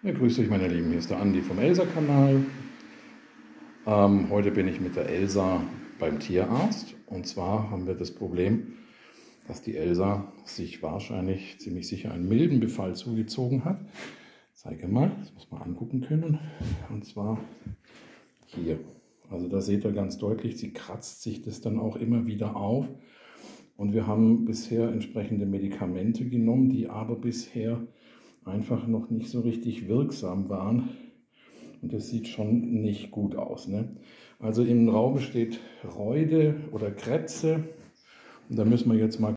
Ja, grüßt euch meine Lieben, hier ist der Andi vom Elsa-Kanal. Heute bin ich mit der Elsa beim Tierarzt und zwar haben wir das Problem, dass die Elsa sich wahrscheinlich ziemlich sicher einen milden Befall zugezogen hat. Zeige mal, das muss man angucken können, und zwar hier. Also da seht ihr ganz deutlich, sie kratzt sich das dann auch immer wieder auf und wir haben bisher entsprechende Medikamente genommen, die aber bisher einfach noch nicht so richtig wirksam waren. Und das sieht schon nicht gut aus, ne? Also im Raum steht Rheumatoide oder Krebse. Und da müssen wir jetzt mal